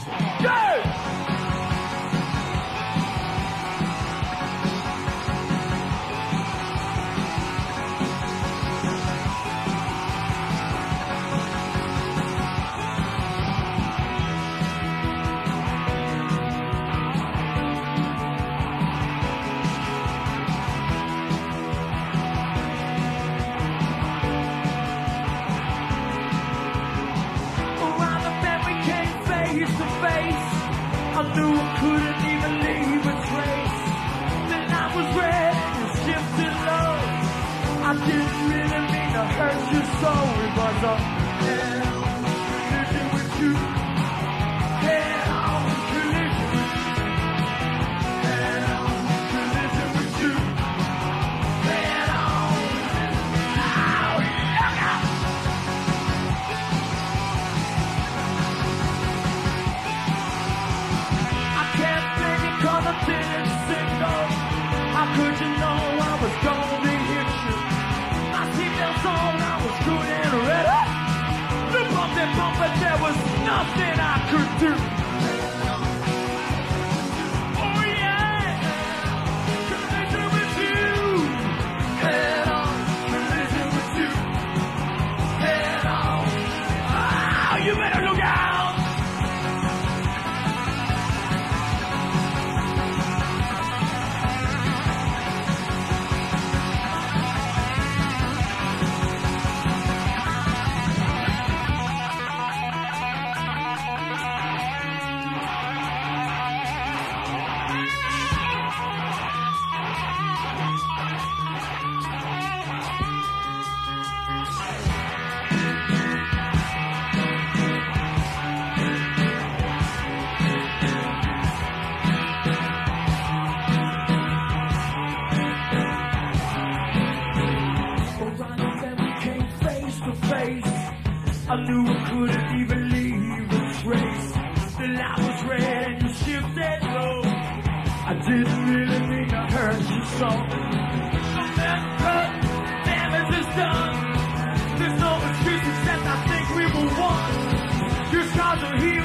I knew I couldn't even leave a trace. Then I was ready to shift in love. I didn't really mean to hurt you so. It was a head-on collision with you. Head-on collision with you. Head-on collision with you. Head-on collision. Oh, look out! I didn't signal. How could you know I was going to hit you? My seatbelt's on, I was good and ready. The bump and bump, but there was nothing I could do. Oh yeah, collision with you. Head on, collision with you. Head on. Oh, you better look out. I knew I couldn't even leave a trace. Then I was ready to shift that low. I didn't really mean to hurt you so. Damage is done. There's no excuses, except I think we will won. Your scars are healed.